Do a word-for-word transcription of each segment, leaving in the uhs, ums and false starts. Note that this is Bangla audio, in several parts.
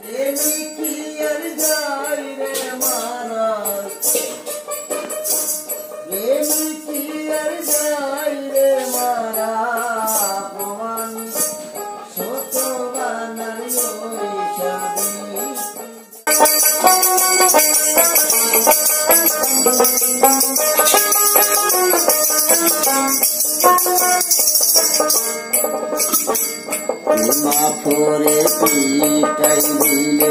মাফরে পিটাই দিলে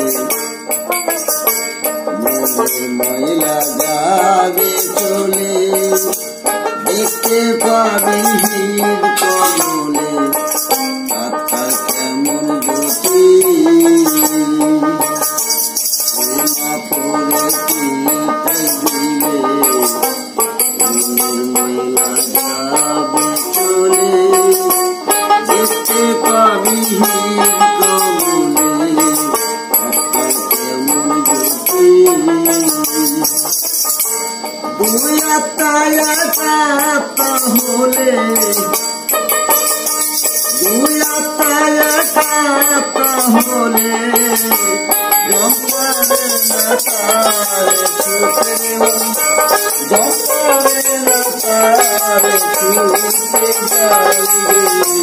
মনের ময়লা যাবে চলে, দেখতে পাবি হির কমলে আত্মার কেমন জ্যোতি। মাফরে পিটাই দিলে মনের ময়লা যাবে চলে, দেখতে পাবি হির কমলে আত্মার কেমন জ্যোতি। দুই আত্মায় একাত্মা হলে, দুই আত্মায় একাত্মা হলে জম্পারে না তারে ছুটে, জম্পারে না তারে ছুটে যাইবে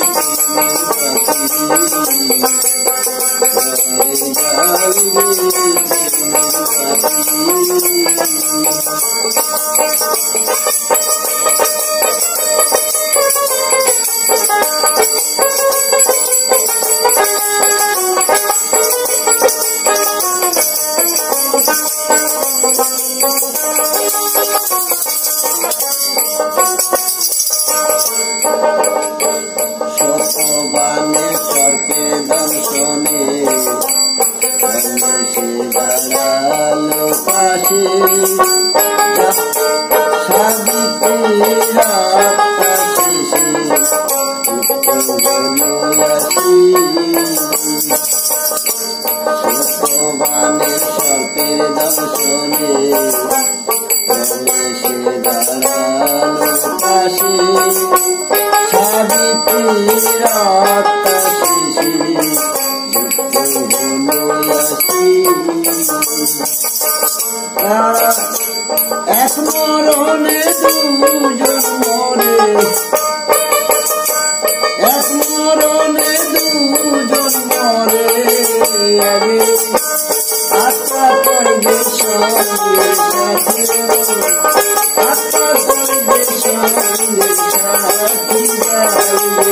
শতবানে সর্পে দর্শনে সে দাঁড়ালো পাশে, সাবিত্রীর আত্মা শেষে হলো আসি। শতবানে সর্পের দর্শনে সে দাঁড়ালো পাশে, সাবিত্রীর আত্মা শেষে হলো আসি। এক মরণে দুজন মরে, এক মরণে দুজন মরে, আগে আত্মা করবে সঙ্গে সাথে, আত্মা করবে সঙ্গে সাথে যাইবে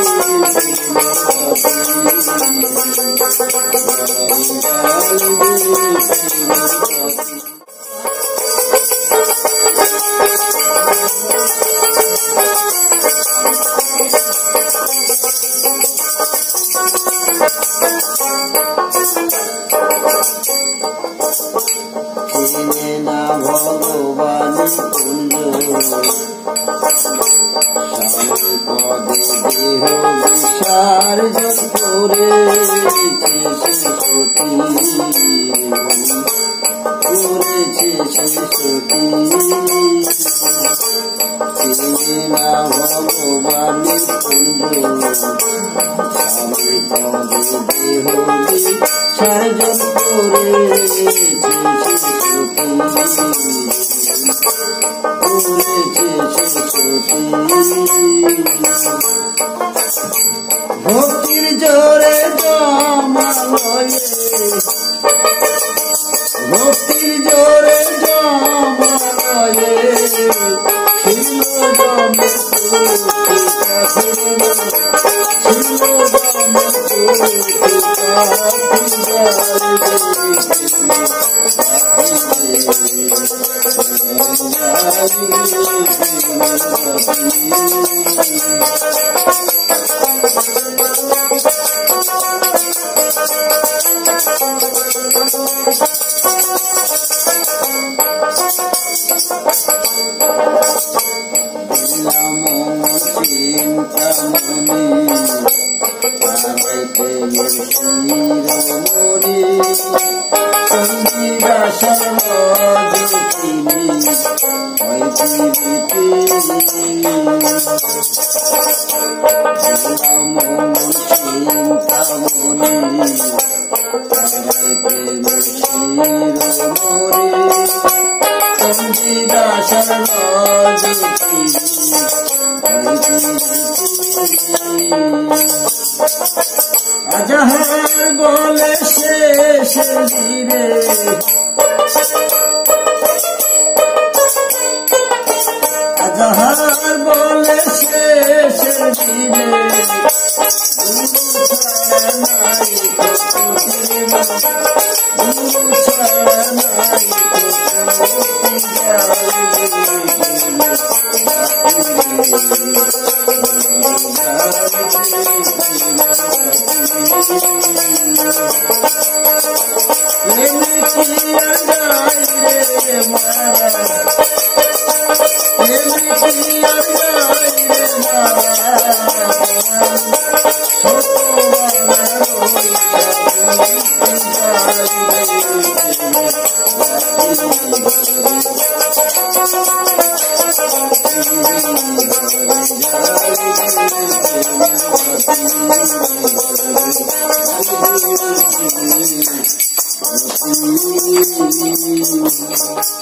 চিনে না ভগবান কুঞ্জ, স্বামী পদে দেহ বিসর্জন করেছে সতী, করেছে সতী। চিনে না ভগবান কুঞ্জ, স্বামী পদে দেহ বিসর্জন করেছে সতী, করেছে সতী। ভক্তির জোরে জমালয়ে, ভক্তির জোরে জমালয়ে ছিল জমে কৌতুকা, ছিল জমে কৌতুকা বলে শেষের দিনে গুরু ছাড়া নাই গুরু ছাড়া নাই Thank you.